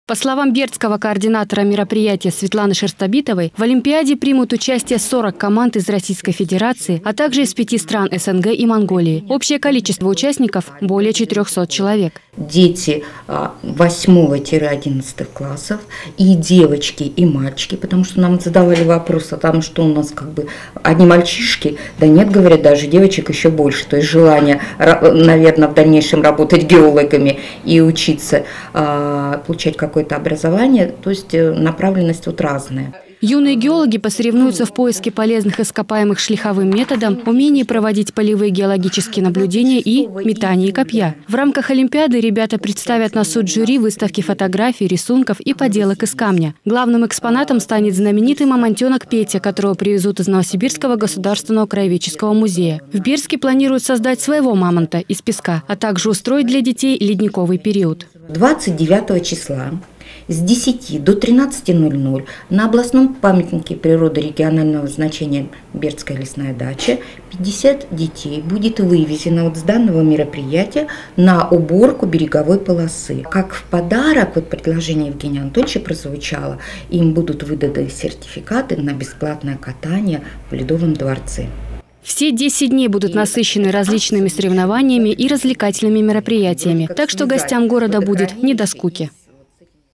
По словам бердского координатора мероприятия Светланы Шерстобитовой, в Олимпиаде примут участие 40 команд из Российской Федерации, а также из 5 стран СНГ и Монголии. Общее количество участников – более 400 человек. Дети 8-11 классов, и девочки, и мальчики, потому что нам задавали вопрос о том, что у нас одни мальчишки, да нет, говорят, даже девочек еще больше, то есть желание, наверное, в дальнейшем работать геологами и учиться, получать какое-то образование, то есть направленность разная. Юные геологи посоревнуются в поиске полезных ископаемых шлиховым методом, умении проводить полевые геологические наблюдения и метании копья. В рамках Олимпиады ребята представят на суд жюри выставки фотографий, рисунков и поделок из камня. Главным экспонатом станет знаменитый мамонтенок Петя, которого привезут из Новосибирского государственного краеведческого музея. В Бердске планируют создать своего мамонта из песка, а также устроить для детей ледниковый период. 29 числа с 10 до 13:00 на областном памятнике природы регионального значения Бердская лесная дача 50 детей будет вывезено с данного мероприятия на уборку береговой полосы. Как в подарок, предложение Евгения Анатольевича прозвучало, им будут выданы сертификаты на бесплатное катание в Ледовом дворце. Все 10 дней будут насыщены различными соревнованиями и развлекательными мероприятиями, так что гостям города будет не до скуки.